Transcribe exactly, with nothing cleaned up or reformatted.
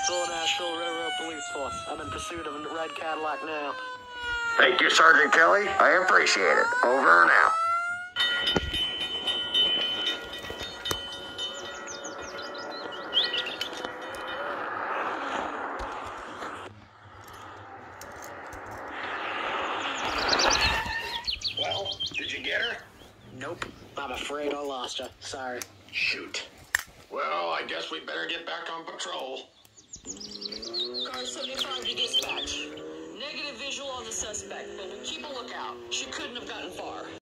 Knoxville National Railroad Police Force. I'm in pursuit of a red Cadillac now. Thank you, Sergeant Kelly. I appreciate it. Over and out. Well, did you get her? Nope. I'm afraid I lost her. Sorry. Shoot. Well, I guess we better get back on patrol. Car seventy-five to dispatch. Negative visual on the suspect, but we'll keep a lookout. She couldn't have gotten far.